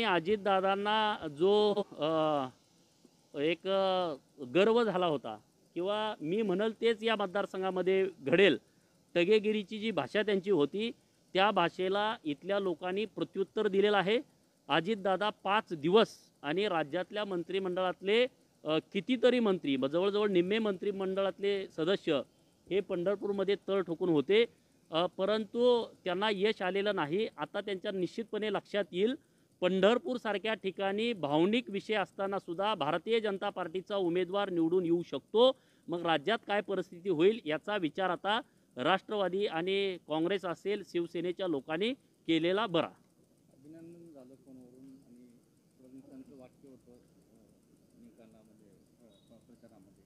अजितदादांना जो एक गर्व झाला होता किंवा मी म्हणल तेच या मतदारसंघामध्ये घडेल, टगेगिरीची जी भाषा त्यांची होती त्या भाषेला इथल्या लोकांनी प्रत्युत्तर दिलेलं आहे। अजितदादा 5 दिवस आणि राज्यातल्या मंत्रिमंडळातले कितीतरी मंत्री, जवळजवळ निम्मे मंत्रिमंडळातले सदस्य हे पंढरपूरमध्ये तळ ठोकून होते, परंतु त्यांना यश आलेलं नाही। आता त्यांच्या निश्चितपणे लक्षात येईल, पंढरपूर सारख्या ठिकाणी भावनिक विषय असताना सुद्धा भारतीय जनता पार्टीचा उमेदवार निवडून येऊ शकतो। मग राज्यात काय परिस्थिती होईल याचा विचार आता राष्ट्रवादी आणि काँग्रेस असेल, शिवसेनेच्या लोकांनी केलेला बरा। अभिनंदन झालं फोनवरून आणि फडणवीसांचं वाक्य होतं निकालामध्ये प्रचारामध्ये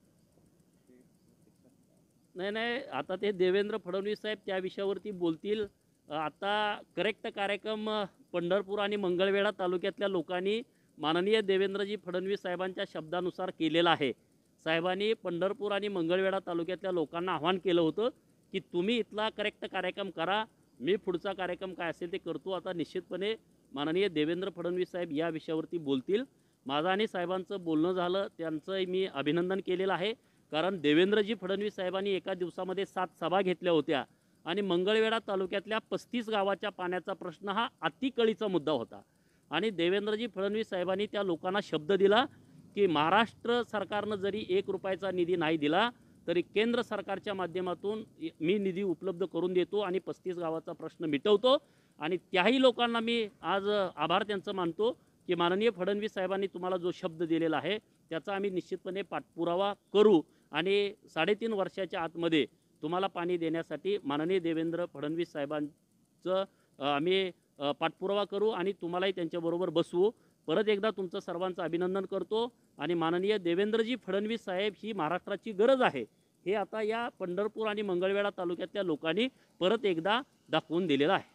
नाही, आता ते देवेंद्र फडणवीस साहेब त्या विषयावरती बोलतील। आता करेक्ट कार्यक्रम पंढरपूर आणि मंगळवेढा तालुक्यातल्या लोकांनी माननीय देवेंद्रजी फडणवीस साहेबांच्या शब्दानुसार केलेला आहे। साहेबांनी पंढरपूर आणि मंगळवेढा तालुक्यातल्या लोकांना आव्हान केलं होतं की तुम्ही इथला करेक्ट कार्यक्रम करा, मी पुढचा कार्यक्रम काय असेल ते करतो। आता निश्चितपणे माननीय देवेंद्र फडणवीस साहेब या विषयावरती बोलतील। माझं आणि साहेबांचं बोलणं झालं, त्यांचं मी अभिनंदन केलेलं आहे, कारण देवेंद्रजी फडणवीस साहेबांनी एका दिवसामध्ये 7 सभा घेतल्या होत्या आणि मंगळवेढा तालुक्यातल्या 35 गावाच्या पाण्याचा प्रश्न हा अतिकळीचा मुद्दा होता आणि देवेंद्रजी फडणवीस साहेबांनी त्या लोकांना शब्द दिला की महाराष्ट्र सरकारनं जरी 1 रुपयाचा निधी नाही दिला तरी केंद्र सरकारच्या माध्यमातून मी निधी उपलब्ध करून देतो आणि 35 गावाचा प्रश्न मिटवतो। आणि त्याही लोकांना मी आज आभार त्यांचं मानतो की माननीय फडणवीस साहेबांनी तुम्हाला जो शब्द दिलेला आहे त्याचा आम्ही निश्चितपणे पाठपुरावा करू आणि 3.5 वर्षाच्या आतमध्ये तुम्हाला पाणी देण्यासाठी माननीय देवेंद्र फडणवीस साहेबांचं आम्ही पाठपुरावा करू आणि तुम्हालाही त्यांच्याबरोबर बसवू। परत एकदा तुमचं सर्वांचं अभिनंदन करतो आणि माननीय देवेंद्रजी फडणवीस साहेब ही महाराष्ट्राची गरज आहे हे आता या पंढरपूर आणि मंगळवेढा तालुक्यातल्या लोकांनी परत एकदा दाखवून दिलेलं आहे।